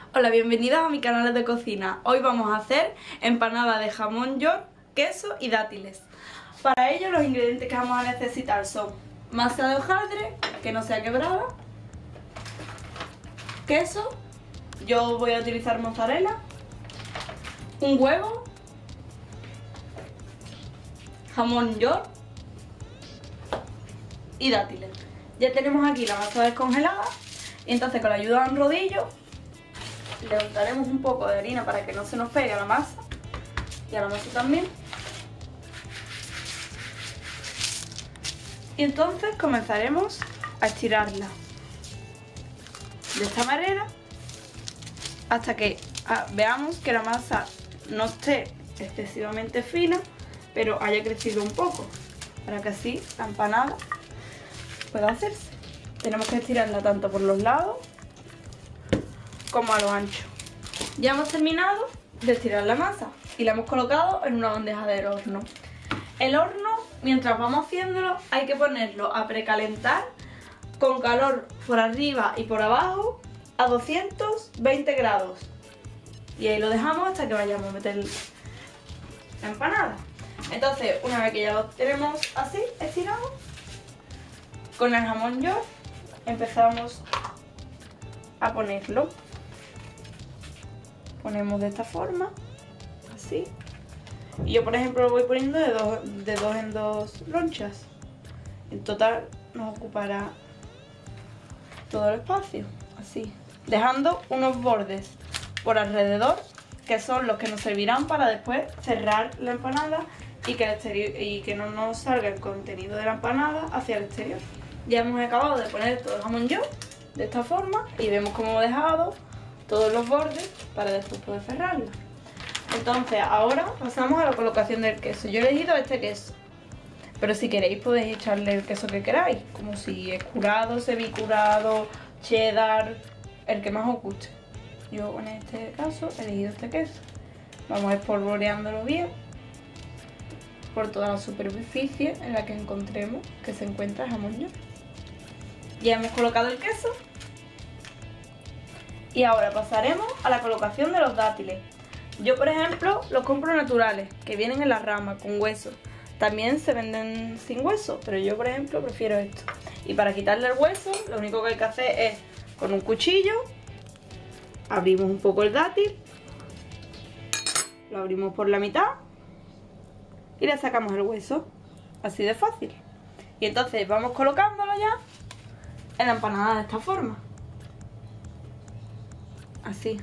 Hola, bienvenidos a mi canal de cocina. Hoy vamos a hacer empanada de jamón york, queso y dátiles. Para ello los ingredientes que vamos a necesitar son masa de hojaldre, que no sea quebrada, queso, yo voy a utilizar mozzarella, un huevo, jamón york y dátiles. Ya tenemos aquí la masa descongelada y entonces con la ayuda de un rodillo le untaremos un poco de harina para que no se nos pegue a la masa y a la masa también. Y entonces comenzaremos a estirarla de esta manera hasta que veamos que la masa no esté excesivamente fina, pero haya crecido un poco, para que así la empanada pueda hacerse. Tenemos que estirarla tanto por los lados como a lo ancho. Ya hemos terminado de estirar la masa y la hemos colocado en una bandeja de horno. El horno, mientras vamos haciéndolo, hay que ponerlo a precalentar con calor por arriba y por abajo a 220 grados. Y ahí lo dejamos hasta que vayamos a meter la empanada. Entonces, una vez que ya lo tenemos así, estirado, con el jamón york empezamos a ponerlo. Ponemos de esta forma, así. Y yo, por ejemplo, lo voy poniendo de dos en dos lonchas. En total nos ocupará todo el espacio, así. Dejando unos bordes por alrededor, que son los que nos servirán para después cerrar la empanada y que no nos salga el contenido de la empanada hacia el exterior. Ya hemos acabado de poner todo el jamón york de esta forma y vemos cómo hemos dejado todos los bordes para después poder cerrarla. Entonces ahora pasamos a la colocación del queso. Yo he elegido este queso, pero si queréis podéis echarle el queso que queráis, como si es curado, semicurado, cheddar, el que más os guste. Yo en este caso he elegido este queso. Vamos espolvoreándolo bien por toda la superficie en la que encontremos que se encuentra el jamón york. Ya hemos colocado el queso. Y ahora pasaremos a la colocación de los dátiles. Yo, por ejemplo, los compro naturales, que vienen en la rama, con hueso. También se venden sin hueso, pero yo, por ejemplo, prefiero esto. Y para quitarle el hueso, lo único que hay que hacer es, con un cuchillo, abrimos un poco el dátil, lo abrimos por la mitad y le sacamos el hueso. Así de fácil. Y entonces vamos colocándolo ya en la empanada de esta forma. Así.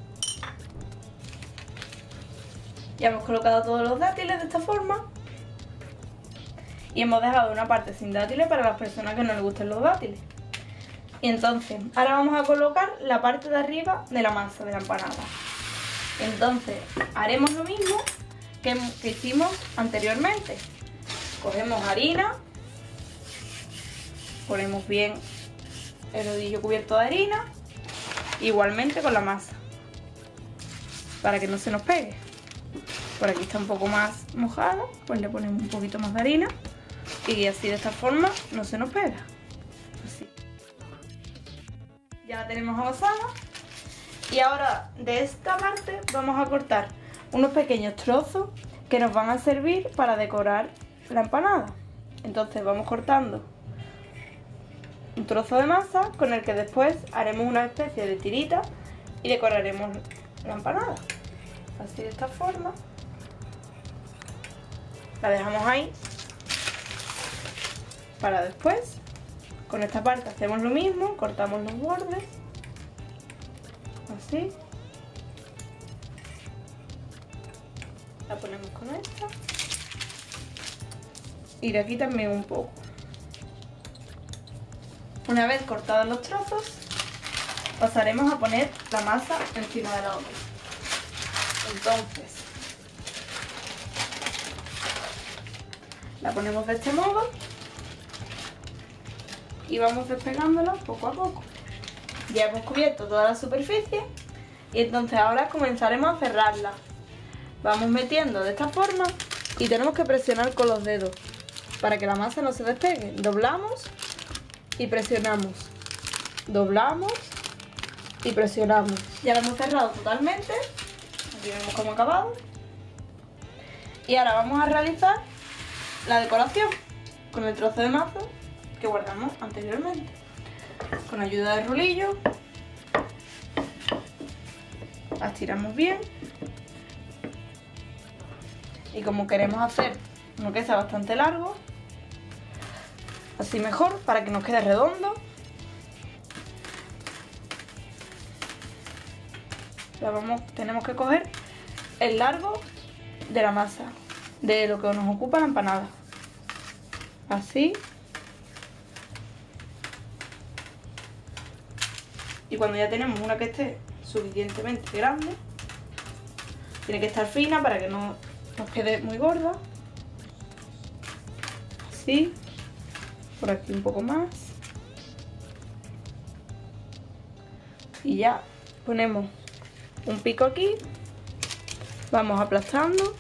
Ya hemos colocado todos los dátiles de esta forma. Y hemos dejado una parte sin dátiles para las personas que no les gusten los dátiles. Y entonces, ahora vamos a colocar la parte de arriba de la masa de la empanada. Entonces, haremos lo mismo que hicimos anteriormente. Cogemos harina, ponemos bien el rodillo cubierto de harina. Igualmente con la masa, para que no se nos pegue. Por aquí está un poco más mojada, pues le ponemos un poquito más de harina y así de esta forma no se nos pega. Así. Ya la tenemos amasada y ahora de esta parte vamos a cortar unos pequeños trozos que nos van a servir para decorar la empanada. Entonces vamos cortando un trozo de masa con el que después haremos una especie de tirita y decoraremos la empanada. Así de esta forma. La dejamos ahí para después. Con esta parte hacemos lo mismo, cortamos los bordes. Así. La ponemos con esta. Y de aquí también un poco. Una vez cortados los trozos, pasaremos a poner la masa encima de la otra. Entonces, la ponemos de este modo y vamos despegándola poco a poco. Ya hemos cubierto toda la superficie y entonces ahora comenzaremos a cerrarla. Vamos metiendo de esta forma y tenemos que presionar con los dedos para que la masa no se despegue. Doblamos y presionamos, doblamos y presionamos. Ya lo hemos cerrado totalmente. Aquí vemos cómo ha acabado. Y ahora vamos a realizar la decoración con el trozo de mazo que guardamos anteriormente. Con ayuda del rulillo la estiramos bien. Y como queremos hacer uno que sea bastante largo, así mejor, para que nos quede redondo, tenemos que coger el largo de la masa, de lo que nos ocupa la empanada. Así. Y cuando ya tenemos una que esté suficientemente grande, tiene que estar fina para que no nos quede muy gorda. Así. Por aquí un poco más. Y ya ponemos un pico aquí. Vamos aplastando.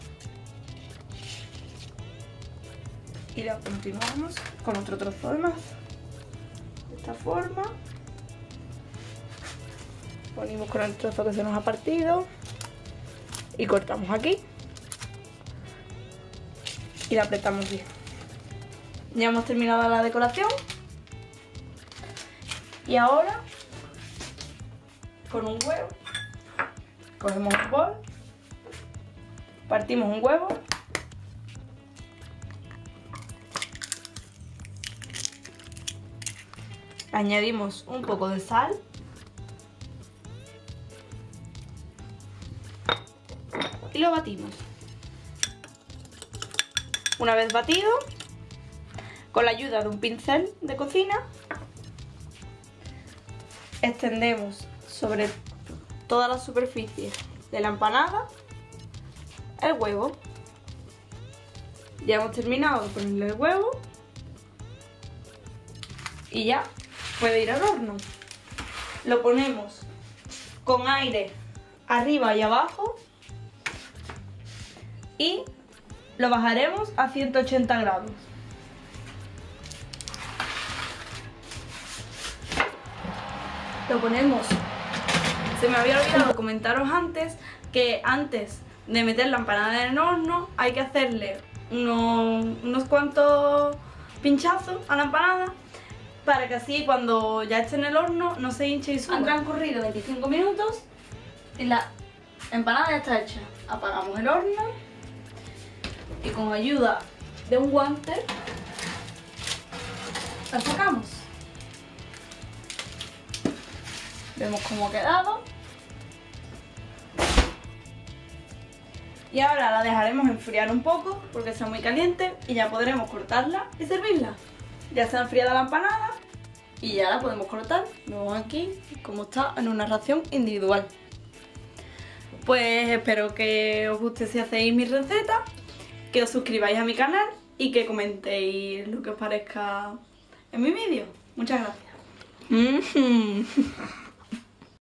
Y la continuamos con otro trozo de masa. De esta forma. Ponemos con el trozo que se nos ha partido. Y cortamos aquí. Y la apretamos bien. Ya hemos terminado la decoración. Y ahora, con un huevo, cogemos un bol, partimos un huevo, añadimos un poco de sal y lo batimos. Una vez batido, con la ayuda de un pincel de cocina, extendemos sobre toda la superficie de la empanada el huevo. Ya hemos terminado de ponerle el huevo y ya puede ir al horno. Lo ponemos con aire arriba y abajo y lo bajaremos a 180 grados. Lo ponemos. Se me había olvidado comentaros antes que antes de meter la empanada en el horno hay que hacerle unos cuantos pinchazos a la empanada para que así cuando ya esté en el horno no se hinche y suba. Han transcurrido 25 minutos y la empanada ya está hecha. Apagamos el horno y con ayuda de un guante la sacamos. Vemos cómo ha quedado. Y ahora la dejaremos enfriar un poco porque está muy caliente y ya podremos cortarla y servirla. Ya está enfriada la empanada y ya la podemos cortar. Vemos aquí cómo está en una ración individual. Pues espero que os guste si hacéis mi receta, que os suscribáis a mi canal y que comentéis lo que os parezca en mi vídeo. Muchas gracias.